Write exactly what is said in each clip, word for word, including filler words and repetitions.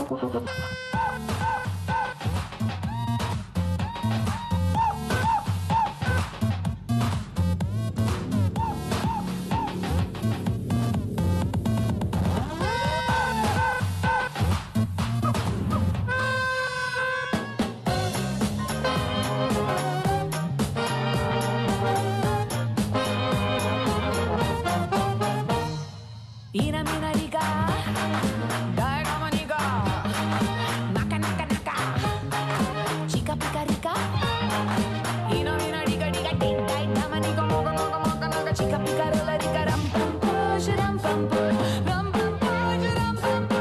Ina mina riga, daga maniga, naka naka naka, chica pica rica. Ina mina riga riga, ding ding, damaniga moga moga moga moga, chica pica rola riga, ram pam pam, ram pam pam, ram pam pam, ram pam pam.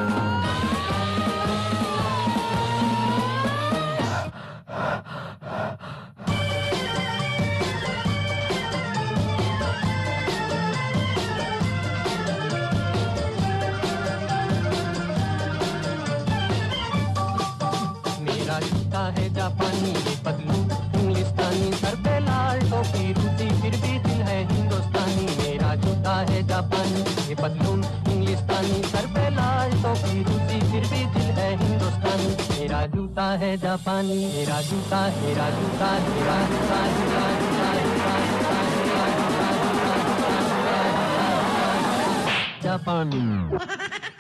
मेरा जूता है जापानी ये Patlu इंग्लिस्तानी sir पे लाल टोपी रूसी फिर भी दिल है हिंदुस्तानी मेरा जूता है जापानी ये पतलू इंग्लिस्तानी सर पे लाल टोपी रूसी फिर भी दिल है हिंदुस्तानी मेरा जूता है जापानी मेरा जूता मेरा जूता मेरा जूता मेरा जूता जापानी